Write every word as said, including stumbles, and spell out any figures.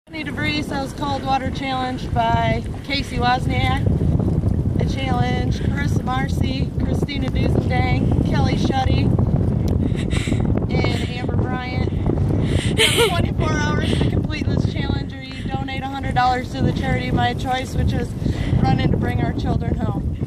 Tony DeVries, I was cold water challenged by Casey Wozniak. I challenged Carissa Marcy, Christina Duzendang, Kelly Shetty, and Amber Bryant. You have twenty-four hours to complete this challenge, or you donate one hundred dollars to the charity of my choice, which is Running to Bring Our Children Home.